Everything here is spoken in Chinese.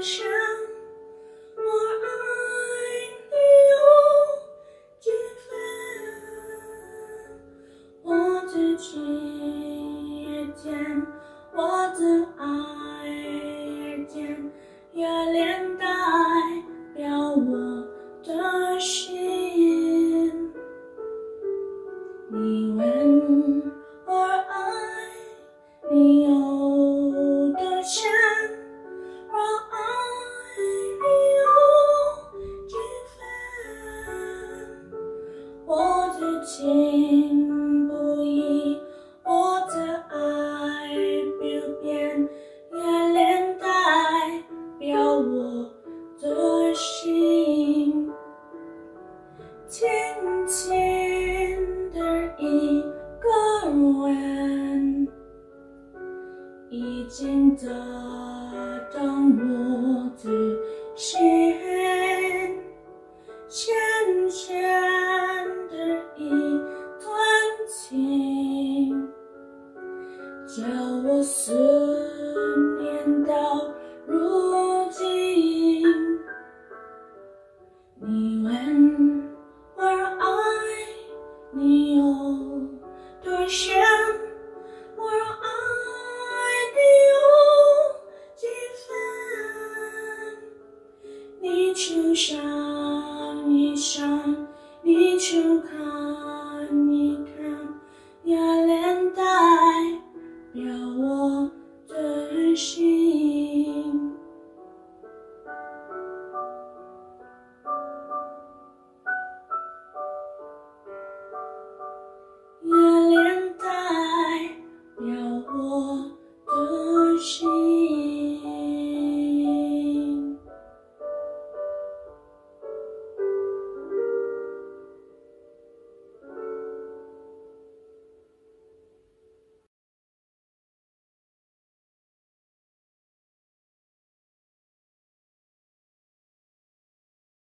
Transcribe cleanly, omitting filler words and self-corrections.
深，我爱你有几分？我的情也见，我的爱也见，月亮代表我的心。你问我爱你有多深，我爱你有几分？我的情不移，我的爱不变，月亮代表我的心。轻轻的一个吻，已经打动我的心，浅浅的一段情，叫我思念到如今。你问我爱你有多深，我爱你有几分？你就想一想，你就看一看，月亮代表我的心。